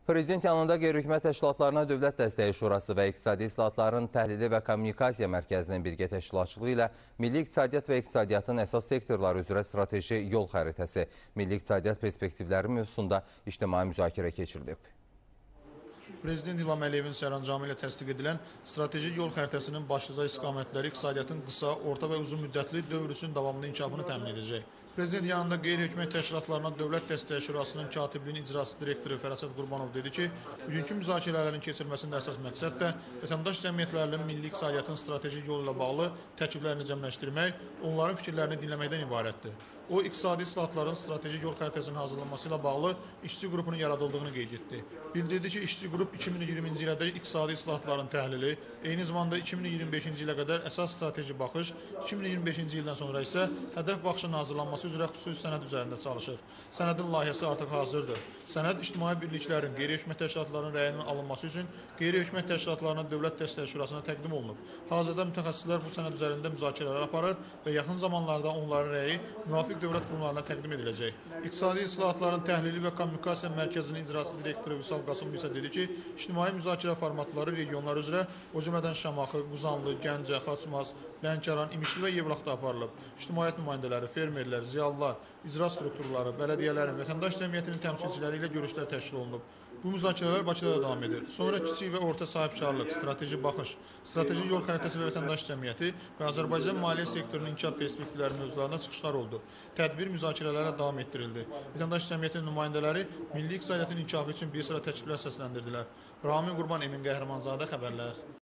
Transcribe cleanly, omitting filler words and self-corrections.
Prezident yanında qeyri-hökumət təşkilatlarına Dövlət Dəstəyi Şurası və İqtisadi İslahatların Təhlili və Kommunikasiya Mərkəzinin birgə təşkilatçılığı ilə milli iqtisadiyyat və iqtisadiyyatın əsas sektorları üzrə strateji yol xəritəsi, milli iqtisadiyyat perspektivləri mövzusunda ictimai müzakirə keçirilib. Prezident İlham Əliyevin sərəncamı ilə təsdiq edilən strateji yol xəritəsinin başlıca istiqamətləri iqtisadiyyatın qısa, orta və uzun müddətli dövr üçün davamlı inkişafını təmin edəcək. Prezident yanında qeyri-hökumət təşkilatlarına Dövlət Dəstəyi Şurasının katibliyinin icrası direktoru Fərasət Qurbanov dedi ki, bugünkü müzakirələrin keçirilməsində əsas məqsəd də vətəndaş cəmiyyətlərinin milli iqtisadiyyatın strateji yolu ilə bağlı təkliflərini cəmləşdirmək, onların fikirlərini dinləməkdən ibarətdir. O, iqtisadi islahatların strateji yol xəritəsinin hazırlanması ilə bağlı işçi qrupunun yaradıldığını qeyd etdi. Bildirdi ki, işçi qrup 2020-ci ildə iqtisadi islahatların təhlili, eyni zamanda 2025-ci ilə qədər əsas strateji baxış, 2025-ci ildən sonra isə hədəf baxışının hazırlanması üzrə xüsusi sənəd üzərində çalışır. Sənədin layihəsi artıq hazırdır. Sənəd ictimai birliklərin, qeyri-hökumət təşkilatlarının rəyinin alınması üçün qeyri-hökumət təşkilatlarına Dövlət Dəstəyi Şurasına təqdim olunub. Hazırda mütəxəssislər bu sənəd üzərində müzakirələr aparır və yaxın zamanlarda onların rəyi müvafiq dövlət qurumlarına təqdim ediləcək. İqtisadi İslahatların Təhlili və Kommunikasiya Mərkəzinin icrası direktoru Vüsal Qasımov isə dedi ki, ictimai müzakirə formatları regionlar üzrə, o cümlədən Şamaxı, Quzanlı, Gəncə, Xaçmaz, Lənkəran, İmişli və Yevlaxda aparılıb. İctimaiyyət nümayəndələri, fermerlər, ziyalılar, icra strukturları, bələdiyyələrin, vətəndaş cəmiyyətinin təmsilçiləri ilə görüşlər təşkil olunub. Bu müzakirələr Bakıda da davam edir. Sonra kiçik və orta sahibkarlıq, strateji baxış, strateji yol xəritəsi və vətəndaş cəmiyyəti və Azərbaycan maliyyə sektorunun inkişaf perspektivləri mövzularında çıxışlar oldu. Tədbir müzakirələrə davam etdirildi. Vətəndaş cəmiyyətinin nümayəndələri milli iqtisadiyyatın inkişafı üçün bir sıra təkliflər səsləndirdilər. Ramin Qurban, Emin Qəhrəmanzadə xəbərlər.